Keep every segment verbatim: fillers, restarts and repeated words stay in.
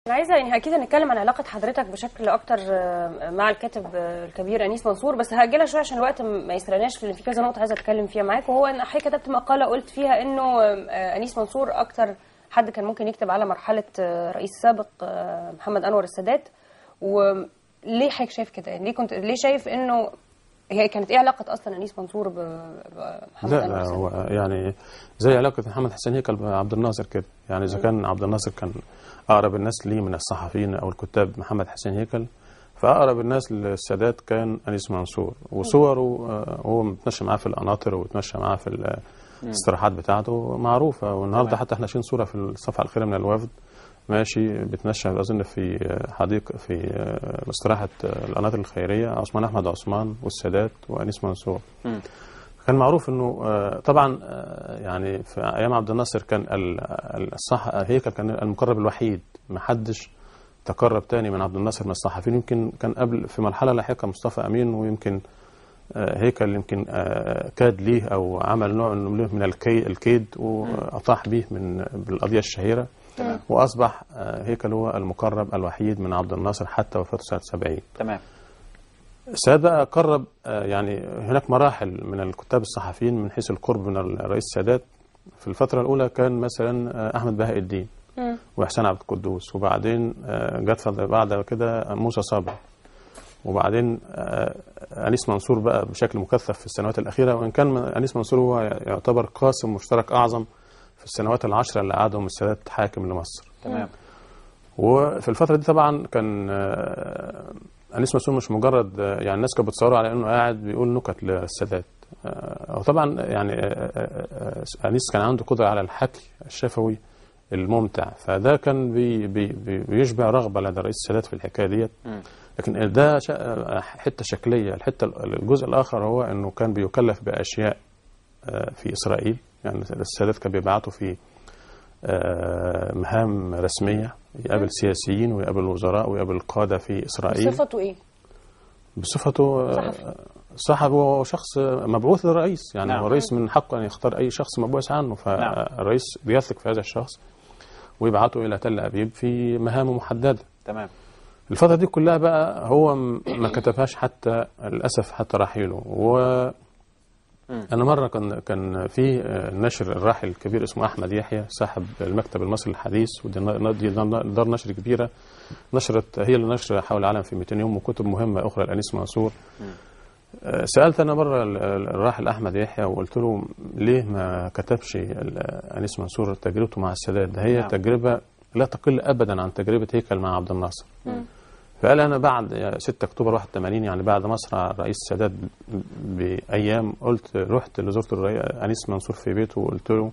أنا عايزة يعني أكيد هنتكلم عن علاقة حضرتك بشكل أكتر مع الكاتب الكبير أنيس منصور، بس هأجلها شوية عشان الوقت ما يسرقناش، لأن في كذا نقطة عايزة أتكلم فيها معاك. وهو إن حضرتك كتبت مقالة قلت فيها إنه أنيس منصور أكتر حد كان ممكن يكتب على مرحلة رئيس سابق محمد أنور السادات. وليه حضرتك شايف كده؟ يعني ليه كنت ليه شايف إنه هي كانت إيه علاقة أصلا أنيس منصور بمحمد لا أنور لا السادات؟ هو يعني زي علاقة محمد حسين هيكل بعبد الناصر كده. يعني إذا كان عبد الناصر كان أقرب الناس ليه من الصحفيين أو الكتاب محمد حسين هيكل، فأقرب الناس للسادات كان أنيس منصور. وصوره هو متمشى معاه في القناطر ومتمشى معاه في الاستراحات بتاعته معروفة. والنهارده حتى احنا شايفين صورة في الصفحة الأخيرة من الوفد ماشي بتمشى أظن في حديقة في استراحة القناطر الخيرية، عثمان أحمد عثمان والسادات وأنيس منصور. م. كان معروف انه طبعا يعني في ايام عبد الناصر كان الصح هيكل كان المقرب الوحيد، ما حدش تقرب تاني من عبد الناصر من الصحفيين. يمكن كان قبل في مرحله لاحقه مصطفى امين، ويمكن هيكل يمكن كاد ليه او عمل نوع من الكيد واطاح به من بالقضيه الشهيره. تمام. واصبح هيكل هو المقرب الوحيد من عبد الناصر حتى وفاته سنه سبعين. تمام. السادات بقى قرب، يعني هناك مراحل من الكتاب الصحفيين من حيث القرب من الرئيس السادات. في الفترة الأولى كان مثلا أحمد بهاء الدين وإحسان عبد القدوس، وبعدين جت بعد كده موسى صابر، وبعدين أنيس منصور بقى بشكل مكثف في السنوات الأخيرة. وإن كان أنيس منصور هو يعتبر قاسم مشترك أعظم في السنوات العشرة اللي قعدهم السادات حاكم لمصر. تمام. وفي الفترة دي طبعا كان أنيس منصور مش مجرد يعني الناس كانت بتصوره على انه قاعد بيقول نكت للسادات. وطبعا يعني أنيس كان عنده قدرة على الحكي الشفوي الممتع، فده كان بي بي بيشبع رغبة لدى الرئيس السادات في الحكاية ديت. لكن ده حتة شكلية. الحتة الجزء الآخر هو انه كان بيكلف بأشياء في إسرائيل. يعني السادات كان بيبعته في مهام رسمية، يقابل سياسيين ويقابل وزراء ويقابل قادة في إسرائيل. بصفته إيه؟ بصفته صحفي وشخص مبعوث للرئيس. يعني نعم. هو الرئيس من حقه أن يختار أي شخص مبعوث عنه، فالرئيس بيثق في هذا الشخص ويبعته إلى تل أبيب في مهام محددة. تمام. الفترة دي كلها بقى هو ما كتبهاش حتى للأسف حتى رحيله. و أنا مرة كان كان في نشر الراحل الكبير اسمه أحمد يحيى صاحب المكتب المصري الحديث، ودي دار نشر كبيرة نشرت هي اللي نشر حول العالم في مئتين يوم وكتب مهمة أخرى لأنيس منصور. سألت أنا مرة الراحل أحمد يحيى وقلت له ليه ما كتبش أنيس منصور تجربته مع السادات؟ ده هي تجربة لا تقل أبدا عن تجربة هيكل مع عبد الناصر. فقال أنا بعد ستة أكتوبر واحد وثمانين يعني بعد مصرع الرئيس السادات بأيام قلت رحت لزرت أنيس منصور في بيته وقلت له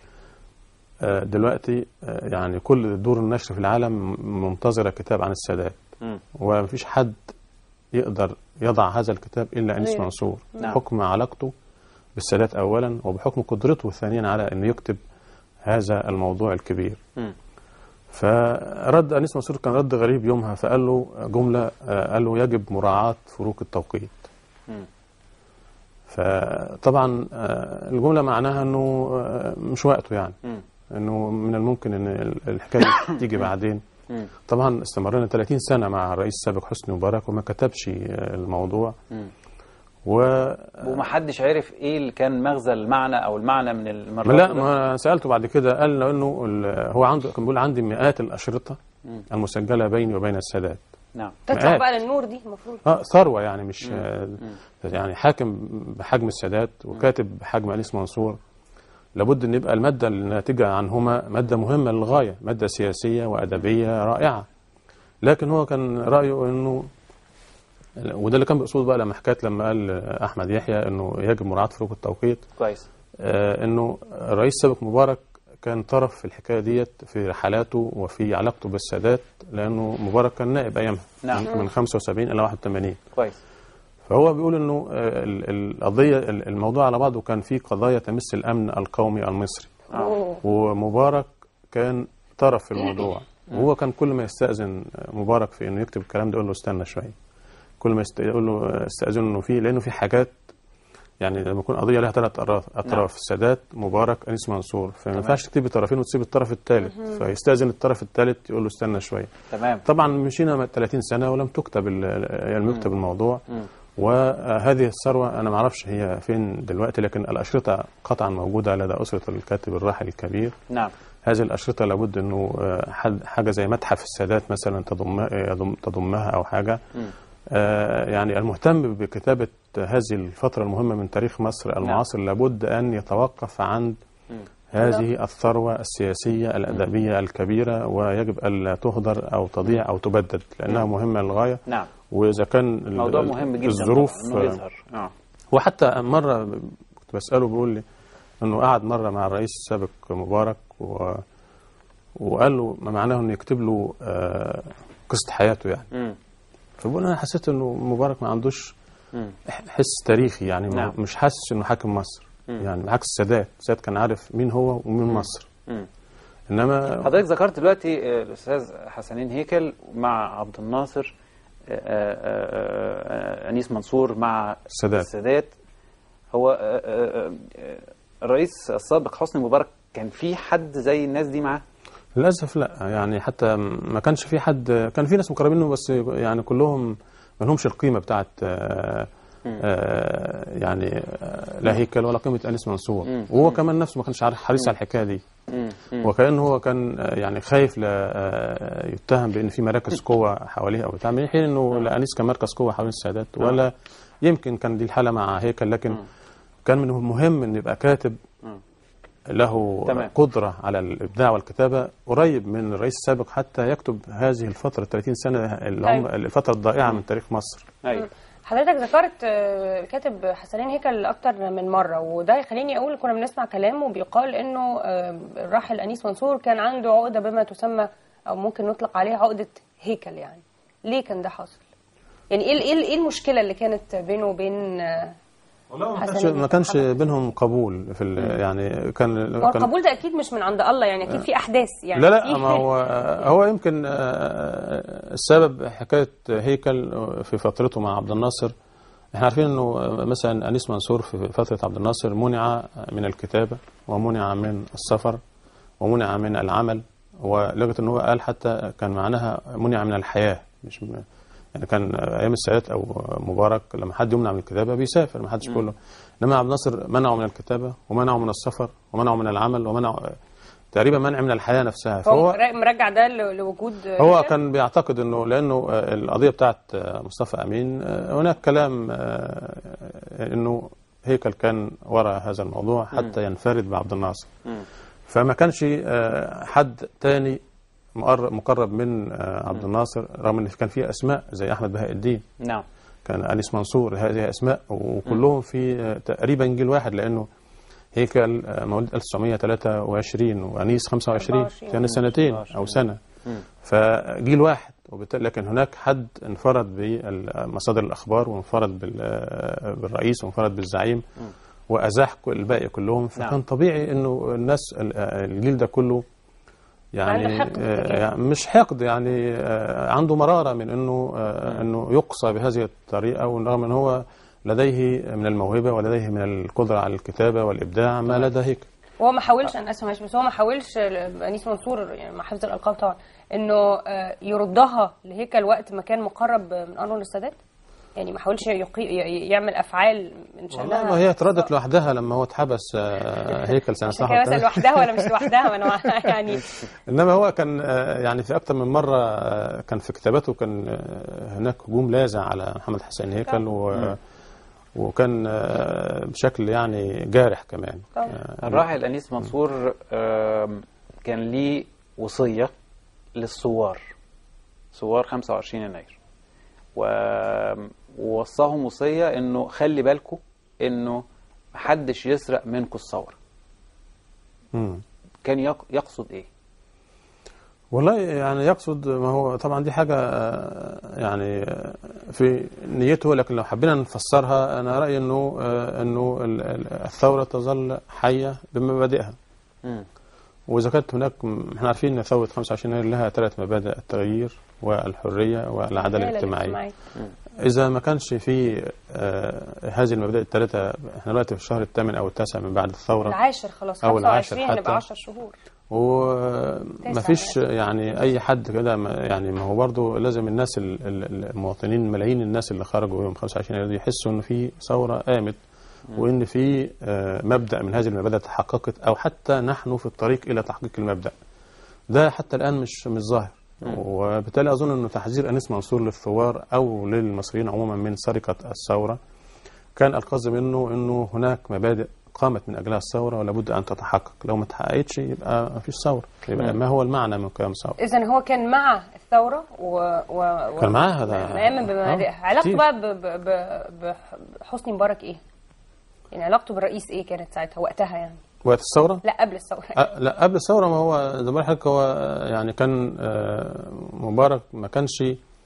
دلوقتي يعني كل دور النشر في العالم منتظرة كتاب عن السادات، ومفيش حد يقدر يضع هذا الكتاب إلا أنيس منصور. بحكم علاقته بالسادات أولا، وبحكم قدرته ثانيا على أن يكتب هذا الموضوع الكبير. فرد أنيس منصور كان رد غريب يومها، فقال له جملة قال له يجب مراعاة فروق التوقيت. فطبعا الجملة معناها أنه مش وقته، يعني أنه من الممكن أن الحكاية تيجي بعدين. طبعا استمرنا ثلاثين سنة مع الرئيس السابق حسني مبارك وما كتبش الموضوع. و... ومحدش عرف ايه اللي كان مغزى المعنى او المعنى من المرات. لا ما سالته بعد كده قال له انه هو عنده كان بيقول عندي مئات الاشرطه مم. المسجله بيني وبين السادات. نعم. تطلع بقى للنور دي المفروض اه ثروه، يعني مش مم. يعني حاكم بحجم السادات وكاتب بحجم أنيس منصور، لابد ان يبقى الماده الناتجه عنهما ماده مهمه للغايه، ماده سياسيه وادبيه رائعه. لكن هو كان رايه انه، وده اللي كان بأصول بقى لما حكيت لما قال أحمد يحيى إنه يجب مراعاة فروق التوقيت. كويس. آه إنه الرئيس السابق مبارك كان طرف في الحكاية ديت في رحلاته وفي علاقته بالسادات، لأنه مبارك كان نائب أيامها. نعم. من خمسة وسبعين إلى واحد وثمانين. كويس. فهو بيقول إنه القضية الموضوع على بعضه كان فيه قضايا تمس الأمن القومي المصري. أوه. ومبارك كان طرف في الموضوع، وهو كان كل ما يستأذن مبارك في إنه يكتب الكلام ده يقول له استنى شوية. كل ما يقول له استأذن انه فيه، لانه في حاجات يعني لما يكون قضيه لها ثلاث اطراف اطراف السادات مبارك انيس منصور، فما ينفعش تكتب طرفين وتسيب الطرف الثالث، فيستاذن الطرف الثالث يقول له استنى شويه. تمام. طبعا مشينا ثلاثين سنه ولم تكتب لم يكتب الموضوع. مم. وهذه الثروه انا ما اعرفش هي فين دلوقتي، لكن الاشرطه قطعا موجوده لدى اسره الكاتب الراحل الكبير. نعم. هذه الاشرطه لابد انه حاجه زي متحف السادات مثلا تضمها تضمها او حاجه. مم. آه يعني المهتم بكتابة هذه الفترة المهمة من تاريخ مصر المعاصر نعم. لابد أن يتوقف عند م. هذه الثروة السياسية الأدبية الكبيرة، ويجب ألا تهدر أو تضيع أو تبدد لأنها م. مهمة للغاية. نعم. وإذا كان موضوع مهم جدا الظروف آه. وحتى مرة كنت بسأله بيقول لي أنه قعد مرة مع الرئيس السابق مبارك و... وقال له ما معناه أنه يكتب له آه قصة حياته يعني. م. فبقول انا حسيت انه مبارك ما عندوش حس تاريخي يعني. نعم. مش حاسس انه حاكم مصر. مم. يعني عكس السادات، السادات كان عارف مين هو ومين مم. مصر. مم. انما حضرتك ذكرت دلوقتي الاستاذ حسنين هيكل مع عبد الناصر، انيس منصور مع السادات. السادات هو الرئيس السابق حسني مبارك كان في حد زي الناس دي معاه؟ للأسف لا، يعني حتى ما كانش في حد، كان في ناس مقربين منه بس يعني كلهم ما لهمش القيمة بتاعت آآ آآ يعني آآ لا هيكل ولا قيمة أنيس منصور. وهو كمان نفسه ما كانش حريص على الحكاية دي، وكأنه هو كان يعني خايف لا يتهم بأن في مراكز قوة حواليه أو بتاع، من حين أنه لا أنيس كان مركز قوة حوالين السادات، ولا يمكن كان دي الحالة مع هيكل، لكن كان من المهم أن يبقى كاتب له تمام. قدرة على الإبداع والكتابة قريب من الرئيس السابق حتى يكتب هذه الفترة ثلاثين سنة اللي هم الفترة الضائعة من تاريخ مصر. أيوة. حضرتك ذكرت الكاتب حسنين هيكل أكتر من مرة، وده يخليني أقول كنا بنسمع كلامه بيقال إنه الراحل أنيس منصور كان عنده عقدة بما تسمى أو ممكن نطلق عليها عقدة هيكل. يعني ليه كان ده حاصل؟ يعني إيه إيه المشكلة اللي كانت بينه وبين والله ما كانش ما كانش بينهم قبول في يعني كان هو القبول ده اكيد مش من عند الله، يعني اكيد في احداث يعني. لا لا ما هو هو يمكن السبب حكايه هيكل في فترته مع عبد الناصر. احنا عارفين انه مثلا انيس منصور في فتره عبد الناصر منع من الكتابه ومنع من السفر ومنع من العمل، ولغايه ان هو قال حتى كان معناها منع من الحياه، مش يعني كان ايام السادات او مبارك لما حد يمنع من الكتابه بيسافر، ما حدش بيقول له. انما عبد الناصر منعه من الكتابه ومنعه من السفر ومنعه من العمل ومنعه تقريبا منع من الحياه نفسها. فهو مرجع ده لوجود هو هيكل؟ كان بيعتقد انه لانه القضيه بتاعت مصطفى امين هناك كلام انه هيكل كان وراء هذا الموضوع حتى ينفرد بعبد الناصر، فما كانش حد تاني مقرب من عبد الناصر، رغم ان كان في اسماء زي احمد بهاء الدين. نعم. كان انيس منصور، هذه اسماء وكلهم في تقريبا جيل واحد، لانه هيكل مواليد ألف وتسعمائة وثلاثة وعشرين وانيس خمسة وعشرين، كان سنتين او سنه، فجيل واحد. وبالتالي لكن هناك حد انفرد بمصادر الاخبار وانفرد بالرئيس وانفرد بالزعيم وازاح الباقي كلهم، فكان طبيعي انه الناس الجيل ده كله يعني حقد آه مش حقد، يعني آه عنده مرارة من انه آه انه يقصى بهذه الطريقة، ورغم ان هو لديه من الموهبة ولديه من القدرة على الكتابة والإبداع ما لدى هيك. وهو ما حاولش، انا اسف ماشي، بس هو ما حاولش انيس منصور يعني مع حفظ الألقاب طبعا انه يردها لهيكل وقت ما كان مقرب من انور السادات، يعني ما حاولش يعمل افعال من شأنها. ما هي اتردت لوحدها لما هو اتحبس هيكل سنه صح كده، لوحدها ولا مش لوحدها انا يعني. انما هو كان يعني في اكثر من مره كان في كتاباته كان هناك هجوم لاذع على محمد حسين هيكل و وكان بشكل يعني جارح كمان. الراحل أنيس منصور كان ليه وصيه للثوار، ثوار خمسة وعشرين يناير، ووصاهم وصية انه خلي بالكم انه محدش يسرق منكم الثورة. كان يقصد ايه؟ والله يعني يقصد، ما هو طبعا دي حاجة يعني في نيته، لكن لو حبينا نفسرها انا رأيي انه انه الثورة تظل حية بمبادئها. واذا كانت هناك، احنا عارفين ان ثورة خمسة وعشرين يناير لها ثلاث مبادئ: التغيير والحرية والعدالة الاجتماعية. إذا ما كانش في آه هذه المبادئ الثلاثة، احنا دلوقتي في الشهر الثامن أو التاسع من بعد الثورة، العاشر خلاص، أو العاشر خمسة وعشرين حتى، هنبقى عشر شهور، وما فيش يعني أي حد كده، يعني ما هو برضه لازم الناس المواطنين، ملايين الناس اللي خرجوا يوم خمسة وعشرين يناير يحسوا إن في ثورة قامت، وإن في آه مبدأ من هذه المبادئ تحققت، أو حتى نحن في الطريق إلى تحقيق المبدأ ده. حتى الآن مش مش ظاهر، وبالتالي أظن أنه تحذير أنيس منصور للثوار أو للمصريين عموما من سرقة الثورة كان القصد منه أنه هناك مبادئ قامت من أجلها الثورة ولا بد أن تتحقق، لو ما تحققتش يبقى ما فيش ثورة، يبقى ما هو المعنى من قيام ثورة؟ إذن هو كان مع الثورة و... و... كان معاها ده مآمن بمبادئها. علاقته بقى ب... ب... ب... بحسني مبارك إيه؟ يعني علاقته بالرئيس إيه كانت ساعتها وقتها يعني؟ وقت الثورة؟ لا قبل الثورة. أه لا قبل الثورة، ما هو زي ما حضرتك هو يعني كان مبارك ما كانش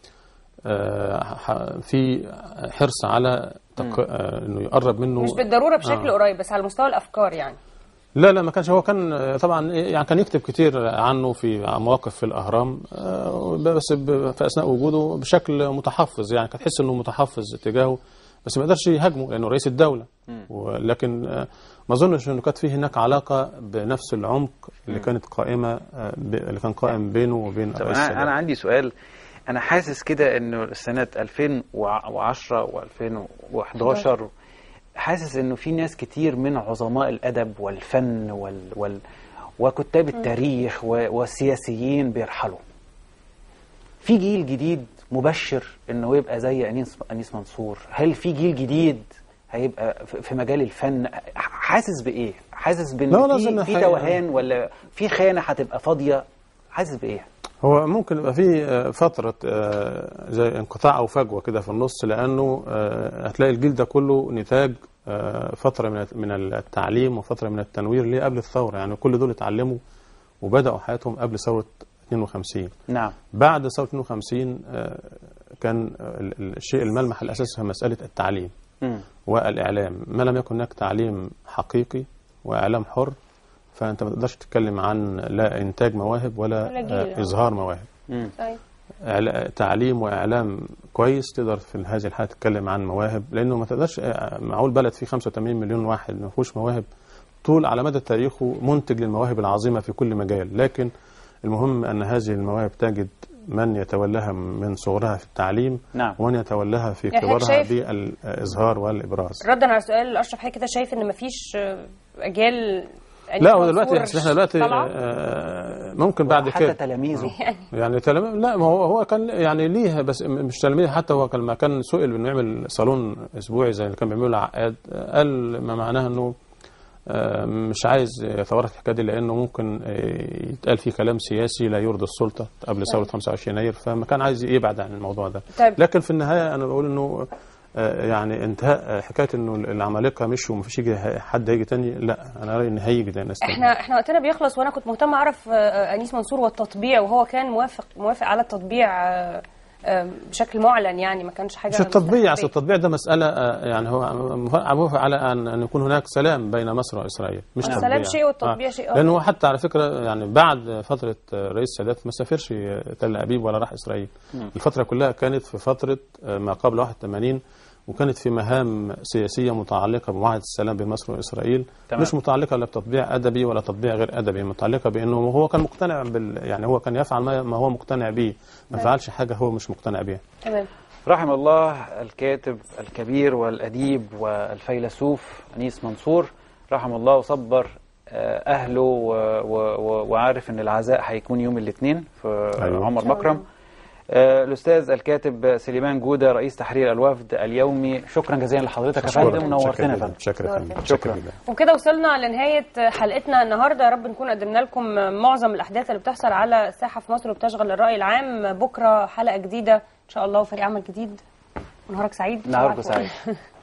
في حرص على تق... انه يقرب منه، مش بالضرورة بشكل آه. قريب، بس على مستوى الأفكار يعني. لا لا ما كانش، هو كان طبعا يعني كان يكتب كتير عنه في مواقف في الأهرام، بس في أثناء وجوده بشكل متحفظ، يعني كان تحس انه متحفظ تجاهه، بس ما قدرش يهاجمه لأنه رئيس الدولة. ولكن ما أظنش أنه كانت فيه هناك علاقة بنفس العمق اللي كانت قائمة اللي كان قائم بينه وبين رئيس الدولة. أنا عندي سؤال، أنا حاسس كده أنه سنة ألفين وعشرة وألفين وأحد عشر حاسس أنه في ناس كتير من عظماء الأدب والفن وال وال وكتاب التاريخ والسياسيين بيرحلوا. في جيل جديد مبشر انه يبقى زي انيس انيس منصور. هل في جيل جديد هيبقى في مجال الفن؟ حاسس بايه؟ حاسس بان في في توهان ولا في خانه هتبقى فاضيه؟ حاسس بايه؟ هو ممكن يبقى في فتره زي انقطاع او فجوه كده في النص، لانه هتلاقي الجيل ده كله نتاج فتره من من التعليم وفتره من التنوير اللي قبل الثوره، يعني كل دول اتعلموا وبداوا حياتهم قبل ثوره اثنين وخمسين. نعم. بعد ثوره اثنين وخمسين كان الشيء الملمح الاساسي هو مساله التعليم م. والاعلام. ما لم يكن هناك تعليم حقيقي واعلام حر، فانت ما تقدرش تتكلم عن لا انتاج مواهب ولا, ولا اظهار مواهب. تعليم واعلام كويس تقدر في هذه الحاله تتكلم عن مواهب، لانه ما تقدرش معقول بلد فيه خمسة وثمانين مليون واحد ما فيهوش مواهب طول على مدى تاريخه منتج للمواهب العظيمه في كل مجال. لكن المهم أن هذه المواهب تجد من يتولاها من صغرها في التعليم. نعم. ومن يتولاها في كبرها بالإظهار والإبراز. ردا على سؤال أشرف حضرتك كده، شايف إن مفيش أجيال؟ لا هو دلوقتي احنا دلوقتي ممكن بعد كده حتى تلاميذه يعني تلاميذ. لا ما هو هو كان يعني ليه، بس مش تلاميذ، حتى هو لما كان سئل بأنه يعمل صالون أسبوعي زي اللي كان بيعمله العقاد، قال ما معناه أنه مش عايز يتورط في الحكايه دي، لانه ممكن يتقال فيه كلام سياسي لا يرضي السلطه قبل ثوره خمسة وعشرين يناير، فما كان عايز يبعد عن الموضوع ده. طيب. لكن في النهايه انا بقول انه يعني انتهاء حكايه انه العمالقه مشوا ومفيش يجي حد هيجي تاني، لا انا رايي ان هيجي ده ناس تاني. احنا احنا وقتنا بيخلص، وانا كنت مهتم اعرف انيس منصور والتطبيع، وهو كان موافق موافق على التطبيع بشكل معلن، يعني ما كانش حاجه مش التطبيع. اصل التطبيع ده مساله يعني هو موافق على ان ان يكون هناك سلام بين مصر واسرائيل، مش تطبيع. السلام شيء والتطبيع آه. شيء اخر. لانه هو حتى على فكره يعني بعد فتره رئيس السادات ما سافرش تل ابيب ولا راح اسرائيل. م. الفتره كلها كانت في فتره ما قبل واحد وثمانين، وكانت في مهام سياسيه متعلقه بمعاهده السلام بين مصر واسرائيل. تمام. مش متعلقه لا بتطبيع ادبي ولا تطبيع غير ادبي، متعلقه بانه هو كان مقتنع بال يعني هو كان يفعل ما هو مقتنع به، ما فعلش حاجه هو مش مقتنع بها. تمام. رحم الله الكاتب الكبير والاديب والفيلسوف انيس منصور، رحم الله وصبر اهله، وعارف ان العزاء هيكون يوم الاثنين في أيوة. عمر مكرم. الأستاذ الكاتب سليمان جودة رئيس تحرير الوفد اليومي، شكرا جزيلا لحضرتك يا فندم، ونورتنا يا فندم. شكرا شكرا. وكده وصلنا لنهاية حلقتنا النهارده، يا رب نكون قدمنا لكم معظم الأحداث اللي بتحصل على الساحة في مصر وبتشغل الرأي العام. بكرة حلقة جديدة إن شاء الله وفريق عمل جديد. ونهارك سعيد. نهارك سعيد.